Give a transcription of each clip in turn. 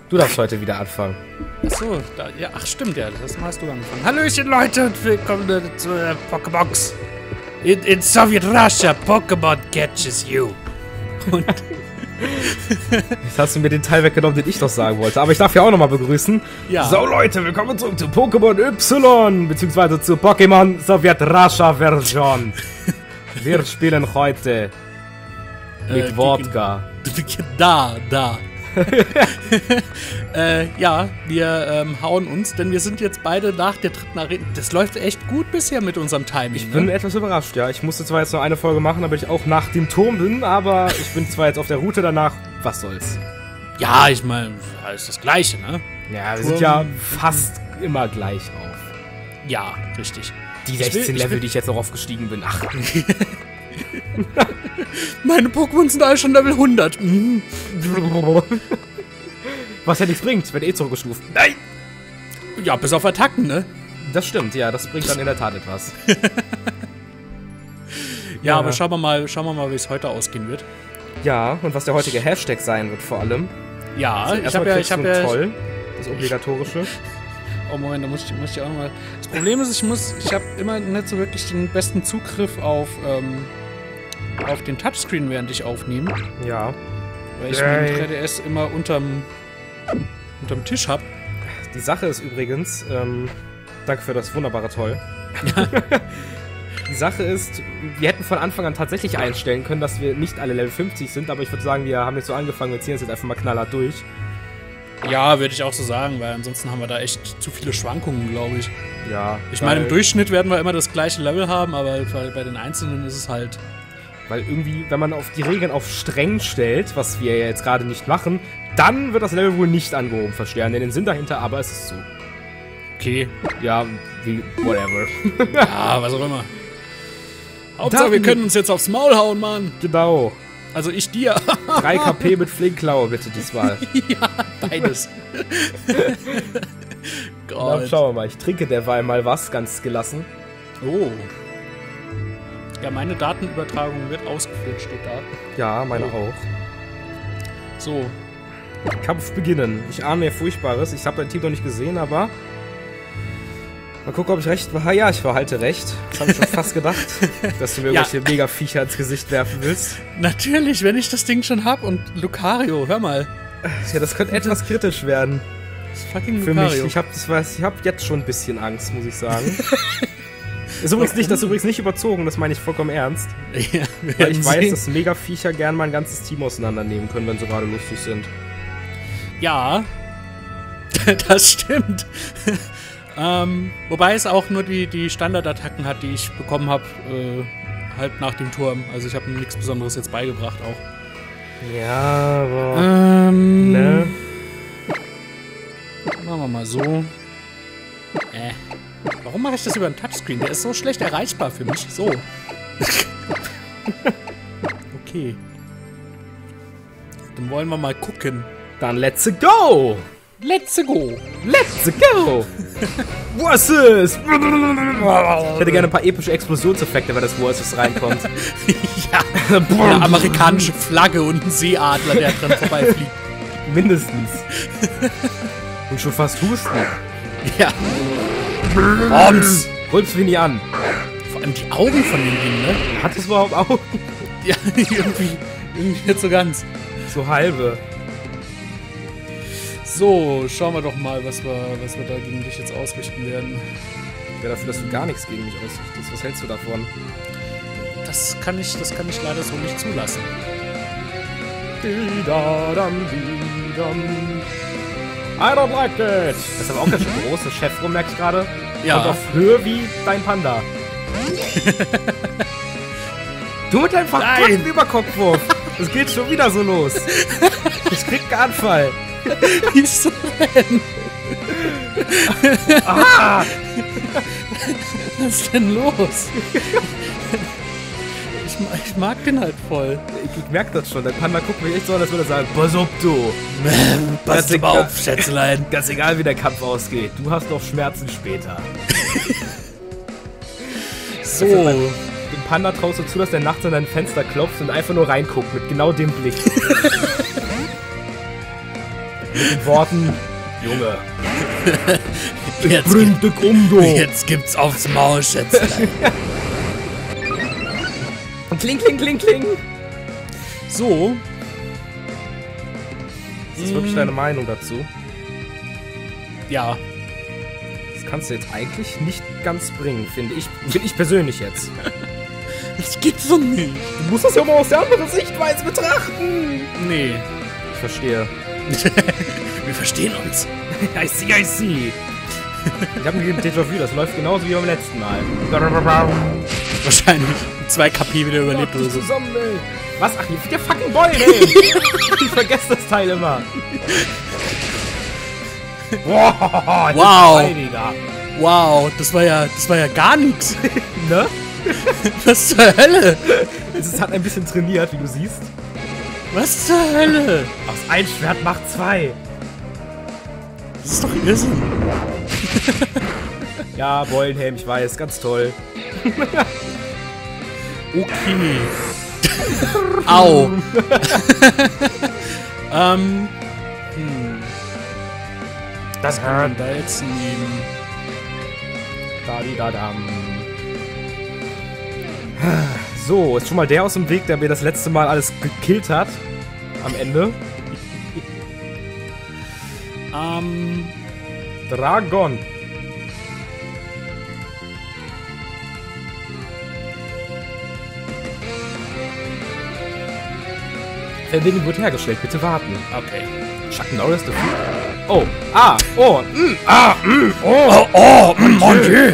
Du darfst heute wieder anfangen. Achso, ja, ach stimmt, ja, das hast du angefangen. Hallöchen Leute und willkommen zu der Pokébox. In Soviet Russia, Pokémon catches you. Und jetzt hast du mir den Teil weggenommen, den ich doch sagen wollte. Aber ich darf ja auch nochmal begrüßen. Ja. So Leute, willkommen zurück zu Pokémon Y, beziehungsweise zu Pokémon Soviet Russia Version. Wir spielen heute mit Wodka. Da. Ja, wir hauen uns, denn wir sind jetzt beide nach der dritten Arena. Das läuft echt gut bisher mit unserem Timing. Ich bin etwas überrascht, ja. Ich musste zwar jetzt noch eine Folge machen, damit ich auch nach dem Turm bin, aber ich bin zwar jetzt auf der Route danach. Was soll's? Ja, ich meine, ist das Gleiche, ne? Ja, wir sind ja fast immer gleich auf. Ja, richtig. Die 16 Level, die ich jetzt noch aufgestiegen bin. Ach. Meine Pokémon sind alle schon Level 100. Was ja nichts bringt, wird eh zurückgestuft. Nein! Ja, bis auf Attacken, ne? Das stimmt, ja, das bringt dann in der Tat etwas. Ja, aber schauen wir mal, wie es heute ausgehen wird. Ja, und was der heutige Hashtag sein wird vor allem. Ja, also ich habe ja toll, das obligatorische. Oh Moment, da muss ich auch nochmal. Das Problem ist, ich habe immer nicht so wirklich den besten Zugriff auf den Touchscreen, während ich aufnehme. Ja. Weil ich meinen 3DS immer unterm Tisch habe. Die Sache ist übrigens, danke für das wunderbare Toll. Die Sache ist, wir hätten von Anfang an tatsächlich einstellen können, dass wir nicht alle Level 50 sind, aber ich würde sagen, wir haben jetzt so angefangen, wir ziehen jetzt einfach mal knallhart durch. Ja, würde ich auch so sagen, weil ansonsten haben wir da echt zu viele Schwankungen, glaube ich. Ja. Ich meine, im Durchschnitt werden wir immer das gleiche Level haben, aber bei den Einzelnen ist es halt... Weil irgendwie, wenn man auf die Regeln auf streng stellt, was wir ja jetzt gerade nicht machen, dann wird das Level wohl nicht angehoben verstehen. Den Sinn dahinter, aber es ist so. Okay. Ja, wie, whatever. Ja, was auch immer. Hauptsache, wir können uns jetzt aufs Maul hauen, Mann. Genau. Also ich dir. 3 KP mit Flinkklaue, bitte diesmal. Ja, beides. Gott. Na, schauen wir mal. Ich trinke derweil mal was, ganz gelassen. Oh. Ja, meine Datenübertragung wird ausgeführt, steht da. Ja, meine auch. So. Kampf beginnen. Ich ahne mir Furchtbares. Ich habe dein Team noch nicht gesehen, aber... Mal gucken, ob ich recht war. Ja, ich behalte recht. Das habe ich schon fast gedacht, dass du mir irgendwelche Mega-Viecher ins Gesicht werfen willst. Natürlich, wenn ich das Ding schon hab. Und Lucario, hör mal. Ja, das könnte etwas kritisch werden. Das fucking für Lucario. Mich. Ich hab jetzt schon ein bisschen Angst, muss ich sagen. Das ist übrigens nicht überzogen, das meine ich vollkommen ernst. Ja, weil ich weiß, dass Mega-Viecher gern mal ein ganzes Team auseinandernehmen können, wenn sie gerade lustig sind. Ja, das stimmt. Wobei es auch nur die Standardattacken hat, die ich bekommen habe, halt nach dem Turm. Also ich habe nichts Besonderes jetzt beigebracht auch. Ja, aber... ne? Machen wir mal so. Warum mache ich das über den Touchscreen? Der ist so schlecht erreichbar für mich. So. Okay. Dann wollen wir mal gucken. Dann let's go! Let's go! Let's go! Was ist? Ich hätte gerne ein paar epische Explosionseffekte, wenn das Versus reinkommt. Ja. Eine amerikanische Flagge und ein Seeadler, der dran vorbeifliegt. Mindestens. Und schon fast husten. Ja. Bombs! Rülpst wie nie an. Vor allem die Augen von dem Ding, ne? Hat es überhaupt Augen? Ja, irgendwie nicht so ganz. So halbe. So, schauen wir doch mal, was wir da gegen dich jetzt ausrichten werden. Ja, dafür, dass du gar nichts gegen mich ausrichtest. Was hältst du davon? Das kann ich leider so nicht zulassen. I don't like this! Das ist aber auch ganz schön groß, das Chef merke ich gerade. Ja. Und auf Höhe wie dein Panda. Du mit deinem verkackten Überkopfwurf! Das geht schon wieder so los. Ich krieg einen Anfall. Wieso denn? Ah! Was ist denn los? Ich mag den halt voll. Ich merke das schon. Der Panda guckt mich echt so an, als würde er sagen, pass auf, du. Pass mal auf, Schätzelein. Ganz egal, wie der Kampf ausgeht. Du hast noch Schmerzen später. So. Dem Panda traust du zu, dass der nachts an dein Fenster klopft und einfach nur reinguckt mit genau dem Blick. Mit den Worten, Junge, Jetzt, bring dich um, du. jetzt gibt's aufs Maul, Schätzlein. Und kling, kling, kling, kling. So. Das ist wirklich deine Meinung dazu? Ja. Das kannst du jetzt eigentlich nicht ganz bringen, finde ich persönlich jetzt. Das gibt's doch nicht. Du musst das ja mal aus der anderen Sichtweise betrachten. Nee. Ich verstehe. Wir verstehen uns. I see. Ich habe ein Déjà-vu, das läuft genauso wie beim letzten Mal. Wahrscheinlich 2 KP wieder überlebt oder so. Zusammen, ey. Was? Ach, hier der fucking Boy, ey. Ich vergesse das Teil immer. Wow. Wow, das war ja gar nichts. Ne? Was zur Hölle? Es hat ein bisschen trainiert, wie du siehst. Was zur Hölle? Aus ein Schwert macht 2. Das ist doch Irrsinn. Ja, Beulenhelm, ich weiß, ganz toll. Okay. Au. Das kann man da jetzt nehmen. Da-di-da-dam. So, ist schon mal der aus dem Weg, der mir das letzte Mal alles gekillt hat. Am Ende. Dragon. Verbindung wird hergestellt, bitte warten. Okay. Chuck Norris, der Oh, oh, Mon Dieu.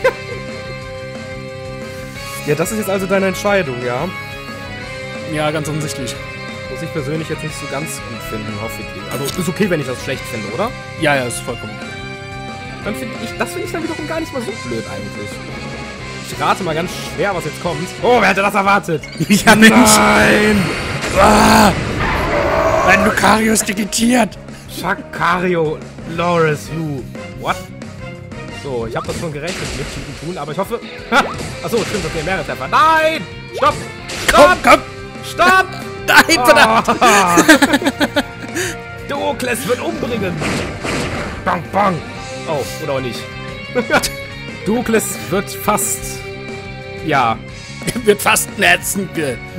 Ja, das ist jetzt also deine Entscheidung, ja? Ja, ganz offensichtlich. Muss ich persönlich jetzt nicht so ganz gut finden, hoffe ich. Also, ist okay, wenn ich das schlecht finde, oder? Ja, ist vollkommen okay. Dann das finde ich dann wiederum gar nicht mal so blöd eigentlich. Ich rate mal ganz schwer, was jetzt kommt. Oh, wer hätte das erwartet? Ja, Mensch. Nein! Ah, mein Lucario ist digitiert. Chakario Loris, you. What? So, ich habe das schon gerechnet mit Typen tun, aber ich hoffe... Ha! Achso, stimmt, okay, mehrere Treffer. Nein! Stopp! Stopp! Komm! Stopp! Nein, verdammt! Oh. Duokles wird umbringen! Bang, bang! Oh, oder auch nicht. Duokles wird fast... Ja. Wird fast netzen.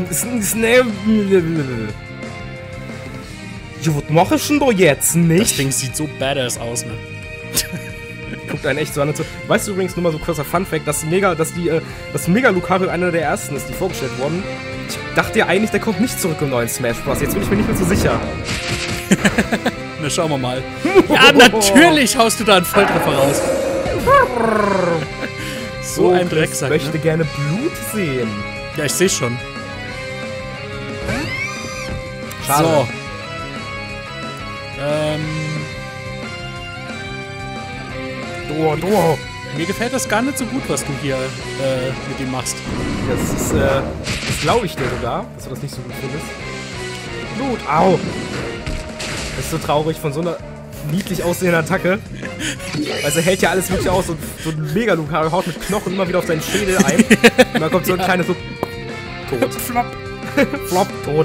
Ja, was mach ich denn da jetzt nicht? Das Ding sieht so badass aus, ne? Guckt einen echt so an. Weißt du übrigens, nur mal so kurzer Funfact, dass Mega Lucario einer der ersten ist, die vorgestellt wurden. Ich dachte ja eigentlich, der kommt nicht zurück im neuen Smash Bros. Jetzt bin ich mir nicht mehr so sicher. Na, schauen wir mal. Ja, natürlich haust du da einen Volltreffer raus. So ein Drecksack, Ich möchte gerne Blut sehen. Ja, ich sehe schon. Schade. So. Mir gefällt das gar nicht so gut, was du hier mit ihm machst. Das glaube ich dir sogar, dass du das nicht so gut findest. Blut, au! Das ist so traurig von so einer niedlich aussehenden Attacke. Also er hält ja alles wirklich aus. So ein Mega-Lucario haut mit Knochen immer wieder auf seinen Schädel ein. Und dann kommt so ein kleines so... Tot. Flop. Flop, tot.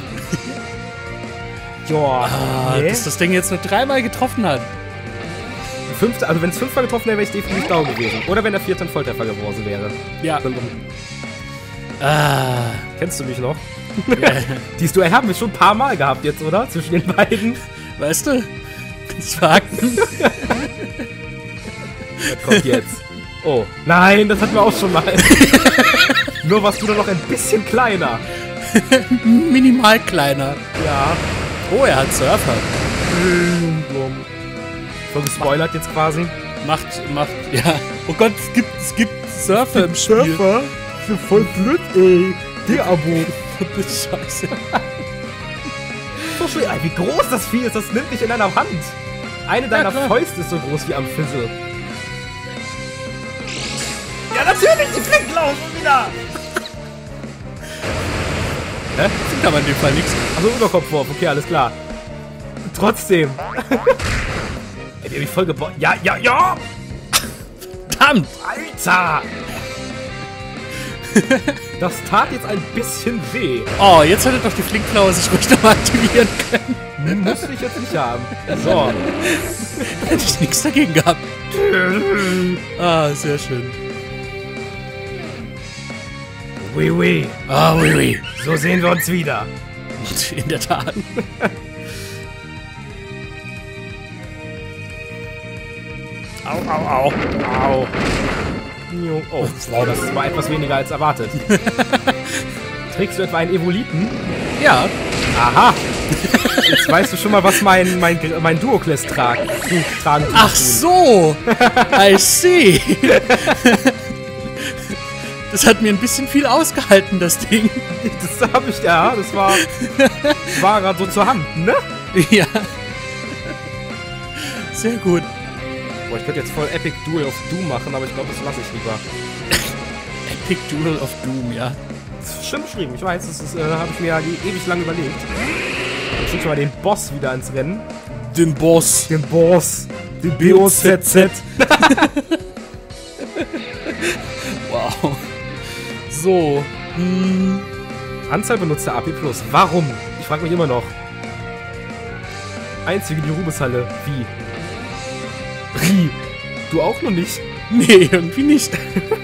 Joa. Dass das Ding jetzt nur 3-mal getroffen hat. Also wenn es 5-mal getroffen wäre, wäre ich definitiv down gewesen. Oder wenn der 4. ein Volltreffer geworden wäre. Ja. Kennst du mich noch? Dieses Duell haben wir schon ein paar Mal gehabt jetzt, oder? Zwischen den beiden. Weißt du? Das Fakten. Was kommt jetzt? Oh. Nein, das hatten wir auch schon mal. Nur warst du da noch ein bisschen kleiner. Minimal kleiner. Ja. Oh, er hat Surfer. Voll gespoilert jetzt quasi. Macht, ja. Oh Gott, es gibt Surfer im Spiel. Surfer? Das ist voll blöd, ey. De-Abo. Scheiße. So schwer. Wie groß das Vieh ist, das nimmt dich in deiner Hand. Eine deiner Fäuste ist so groß wie Amphisse. Ja, natürlich, die fliegt laufen wieder. Hä? Klingt aber in dem Fall nichts. Also Überkopfwurf, okay, alles klar. Trotzdem. Ey, die hab ich voll gebaut. Ja! Verdammt! Alter! Das tat jetzt ein bisschen weh. Oh, jetzt hätte doch die Flinkklaue sich ruhig nochmal aktivieren können. Musste ich jetzt nicht haben. So. Hätte ich nichts dagegen gehabt. Ah, sehr schön. Oui, oui. Ah, oui, oui. So sehen wir uns wieder. In der Tat. Au, au, au. Au. Oh, wow, das war etwas weniger als erwartet. Trägst du etwa einen Evoliten? Ja. Aha. Jetzt weißt du schon mal, was mein Duoclast tragen tut. Ach so. I see. Das hat mir ein bisschen viel ausgehalten, das Ding. Das habe ich, ja, das war gerade so zur Hand, ne? Ja. Sehr gut. Boah, ich könnte jetzt voll Epic Duel of Doom machen, aber ich glaube, das lasse ich lieber. Epic Duel of Doom, ja. Das ist schön beschrieben, ich weiß, das habe ich mir ja ewig lang überlegt. Ich schicke mal den Boss wieder ins Rennen. Den Boss. Den Boss. Den BOZZ. Wow. So. Anzahl benutzter AP+. Warum? Ich frage mich immer noch. Einzige die Rubeshalle. Wie? Du auch noch nicht? Nee, irgendwie nicht.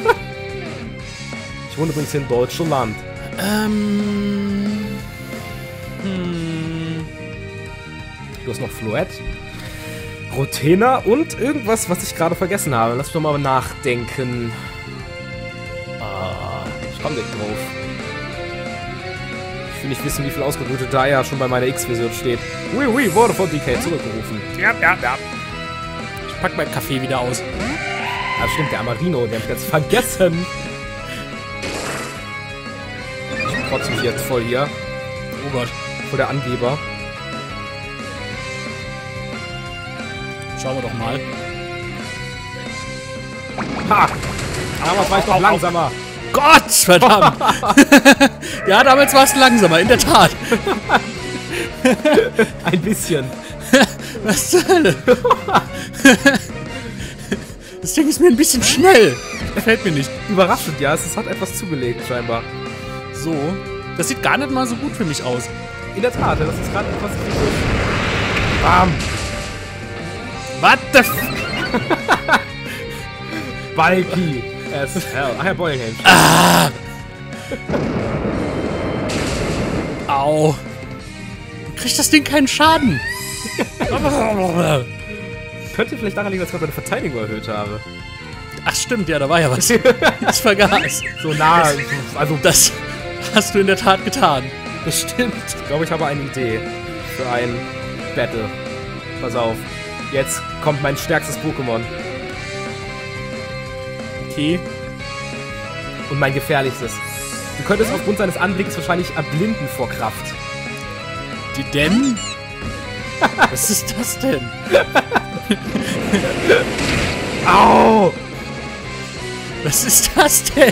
Ich wohne übrigens in Deutschland. Du hast noch Floette, Rotena und irgendwas, was ich gerade vergessen habe. Lass mich doch mal nachdenken. Ich komme nicht drauf. Ich will nicht wissen, wie viel ausgerührt da ja schon bei meiner X-Version steht. Oui, wurde von DK zurückgerufen. Ja. Ich pack meinen Kaffee wieder aus. Ja, stimmt, der Amarino, den hab ich jetzt vergessen. Ich protze mich jetzt voll hier. Oh Gott. Voll der Angeber. Schauen wir doch mal. Ha! Damals war ich noch langsamer. Gott, verdammt. Ja, damals war es langsamer, in der Tat. Ein bisschen. Was zur Hölle? Das Ding ist mir ein bisschen schnell. Gefällt mir nicht. Überraschend, ja. Es hat etwas zugelegt, scheinbar. So. Das sieht gar nicht mal so gut für mich aus. In der Tat, das ist gerade etwas kritisch. Bam! What the f... Balki! As hell. Ach ja, Boilinghamn. Ah! Au! Kriegt das Ding keinen Schaden? Könnte vielleicht daran liegen, dass ich gerade meine Verteidigung erhöht habe. Ach stimmt, ja, da war ja was. Ich vergaß. So nah, also Das hast du in der Tat getan. Das stimmt. ich glaube, ich habe eine Idee für ein Battle. Pass auf. Jetzt kommt mein stärkstes Pokémon. Okay. Und mein gefährlichstes. Du könntest aufgrund seines Anblicks wahrscheinlich erblinden vor Kraft. Die denn? Was ist das denn? Au! Was ist das denn?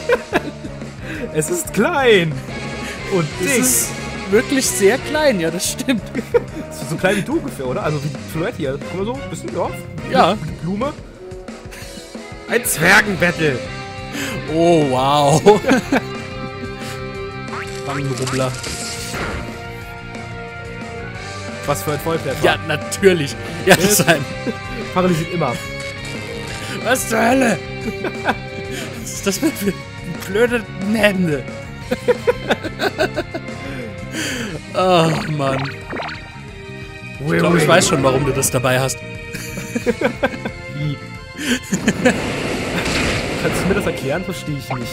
Es ist klein! Und Das dick! ist wirklich sehr klein, ja, das stimmt. Das ist so klein wie du ungefähr, oder? Also wie Floette hier. Guck mal so, ein bisschen, ja. Ja. Blume. Ein Zwergenbattle! Oh, wow. Wangenrubbler. Was für ein Volltreffer. Ja, natürlich. Ja, das ist ein... Paralysiert immer. Was zur Hölle? Was ist das für blöde Hände? Oh, Mann. Ich glaube, ich weiß schon, warum du das dabei hast. Wie? Kannst du mir das erklären? Verstehe ich nicht.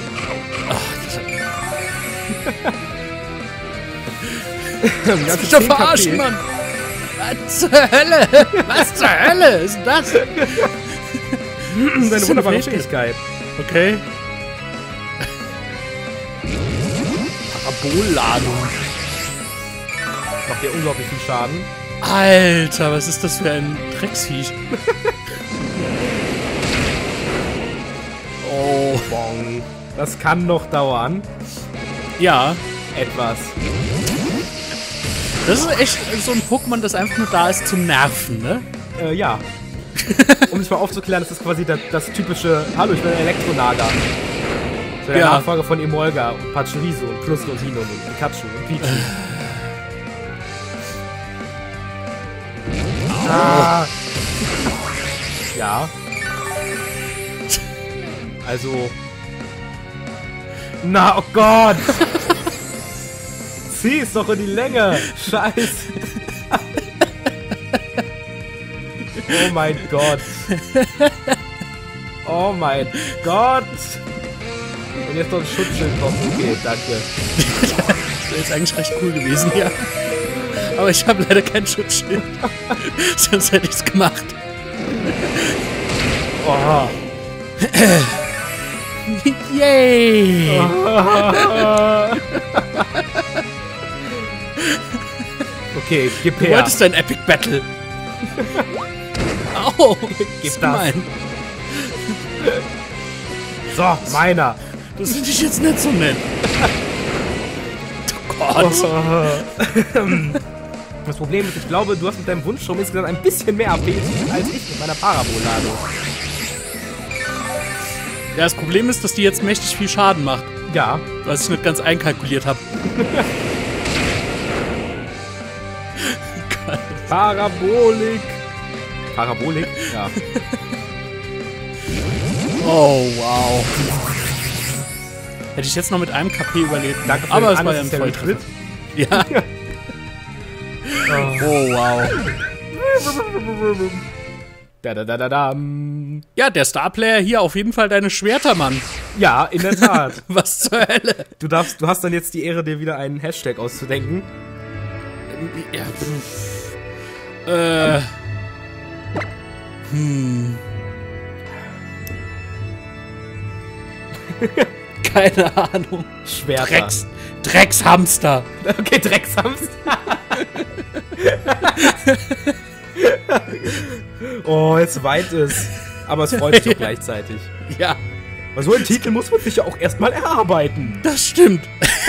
Lass mich doch verarschen, Mann! Was zur Hölle? Was zur Hölle ist denn das? Deine wunderbare Fähigkeit. Okay. Parabolladung. Macht dir unglaublich viel Schaden. Alter, was ist das für ein Drecksviech? Oh. Bong. Das kann noch dauern. Ja. Etwas. Das ist echt so ein Pokémon, das einfach nur da ist zum Nerven, ne? Ja. Um dich mal aufzuklären, das ist quasi das typische: Hallo, ich bin ein Elektronager. Das So der Nachfolger von Emolga und Pachirisu und Plusle und Hino und Pikachu und Pichu. Ja. Also... Na, oh Gott! Zieh es doch in die Länge! Scheiße! Oh mein Gott! Oh mein Gott! Und jetzt noch ein Schutzschild kommt. Okay, danke. Das wäre jetzt eigentlich recht cool gewesen, ja. Aber ich habe leider kein Schutzschild. Sonst hätte ich es gemacht. Oh. Yay! Okay, gib Du her. wolltest ein Epic Battle. Au! Gib ist das. gemein. So, meiner. Das will ich jetzt nicht so nennen. Oh Gott. Das Problem ist, ich glaube, du hast mit deinem Wunsch schon insgesamt ein bisschen mehr AP als ich mit meiner Parabolade. Ja, das Problem ist, dass die jetzt mächtig viel Schaden macht. Ja. Was ich nicht ganz einkalkuliert habe. Parabolik. Parabolik? Ja. Oh, wow. Hätte ich jetzt noch mit einem KP überlebt. Danke für aber den es war ja ein unnecessary Volltreffer. Ja. Oh, wow. Da. Ja, der Starplayer hier auf jeden Fall deine Schwerter, Mann. Ja, in der Tat. Was zur Hölle? Du hast dann jetzt die Ehre, dir wieder einen Hashtag auszudenken. Ja, keine Ahnung. Schwerter. Dreckshamster. Okay, Dreckshamster. Oh, es weint es. Aber es freut sich auch gleichzeitig. Ja, Weil so einen Titel muss man sich ja auch erstmal erarbeiten. das stimmt.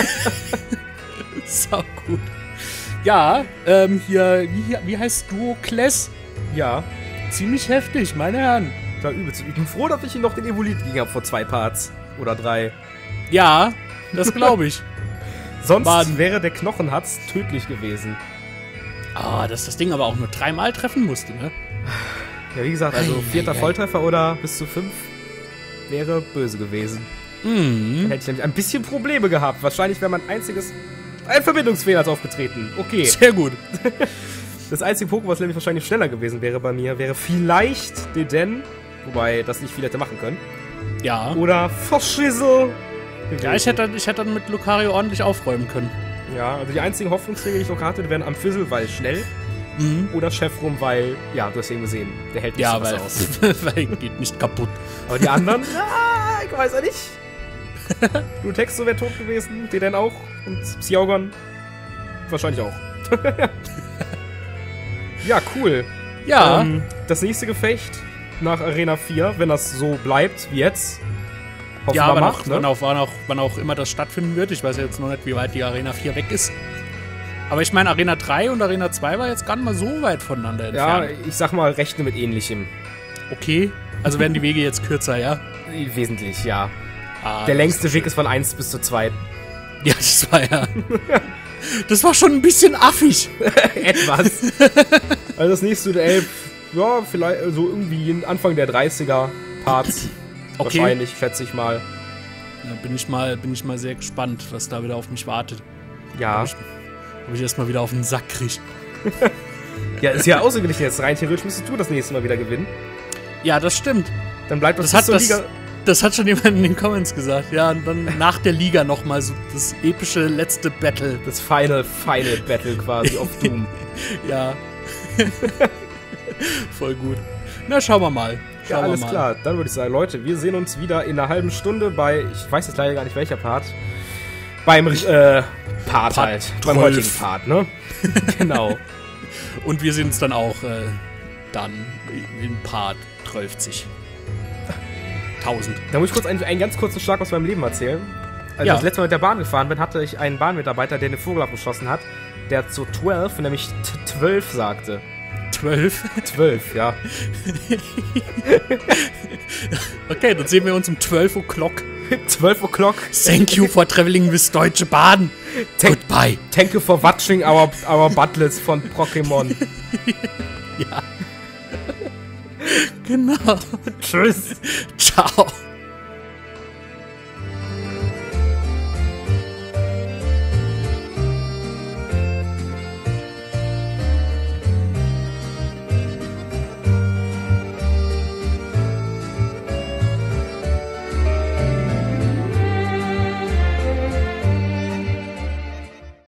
Sau gut. Ja, hier, wie heißt Duocles? Ja, Ziemlich heftig, meine Herren. da übelst. Ich bin froh, dass ich ihn noch den Evolit gegeben habe vor 2 Parts. Oder 3. Ja, das glaube ich. Sonst Mann. wäre der Knochenhatz tödlich gewesen. Ah, dass das Ding aber auch nur 3-mal treffen musste, ne? Ja, wie gesagt, also 4. Volltreffer oder bis zu 5 wäre böse gewesen. Mhm. Dann hätte ich nämlich ein bisschen Probleme gehabt. Wahrscheinlich wäre ein Verbindungsfehler ist aufgetreten. Okay. Sehr gut. Das einzige Pokémon, was nämlich wahrscheinlich schneller gewesen wäre bei mir, wäre vielleicht Deden. Wobei das nicht viel hätte machen können. Ja. Oder Verschissel. Ja, ich hätte dann mit Lucario ordentlich aufräumen können. Ja, also die einzigen Hoffnungsträger, die ich noch hatte, wären Amphizzle, weil schnell. Mhm. Oder Chefrum, weil, ja, du hast ihn gesehen. Der hält nicht Ja, so was weil, aus. weil geht nicht kaputt. Aber die anderen, ich weiß ja nicht. Glutexo wäre tot gewesen, Deden auch. Und Psyaugon wahrscheinlich auch. Ja, cool. Ja. Das nächste Gefecht nach Arena 4, wenn das so bleibt wie jetzt. Hoffen Ja, wir mal, wann auch immer das stattfinden wird. Ich weiß ja jetzt noch nicht, wie weit die Arena 4 weg ist. Aber ich meine, Arena 3 und Arena 2 war jetzt gar nicht mal so weit voneinander Ja, entfernt. ich sag mal, rechne mit Ähnlichem. Okay, also werden die Wege jetzt kürzer, ja? Wesentlich, ja. Ah, Der längste Weg ist von 1 bis zur 2. Ja, das war ja... Das war schon ein bisschen affig. Etwas. Also das nächste Duell, ja, vielleicht so irgendwie Anfang der 30er Parts. Okay. Wahrscheinlich, schätze ich mal. Da bin ich mal sehr gespannt, was da wieder auf mich wartet. Ja. Ob ich erstmal wieder auf den Sack kriege. Ja, ist ja außergewöhnlich jetzt. Rein theoretisch müsstest du das nächste Mal wieder gewinnen. Ja, das stimmt. Dann bleibt Das bis zur hat, Liga. das hat schon jemand in den Comments gesagt. Ja, und dann nach der Liga nochmal so das epische letzte Battle. Das Final Battle quasi auf Doom. Ja. Voll gut. Na, schauen wir mal. Ja, alles klar. Dann würde ich sagen, Leute, wir sehen uns wieder in einer halben Stunde bei, ich weiß jetzt leider gar nicht welcher Part, beim Part halt. Beim 12. heutigen Part, ne? Genau. Und wir sehen uns dann auch dann in Part 12. 1000. Da muss ich kurz einen ganz kurzen Schlag aus meinem Leben erzählen. Als Ja. ich das letzte Mal mit der Bahn gefahren bin, hatte ich einen Bahnmitarbeiter, der den Vogel abgeschossen hat, der zu 12, nämlich 12 sagte. 12? 12, ja. Okay, dann sehen wir uns um 12 O'clock. 12 o'clock. Thank you for traveling with Deutsche Bahn. Goodbye. Thank you for watching our butlets von Pokémon. Ja. Genau. Tschüss. Ciao.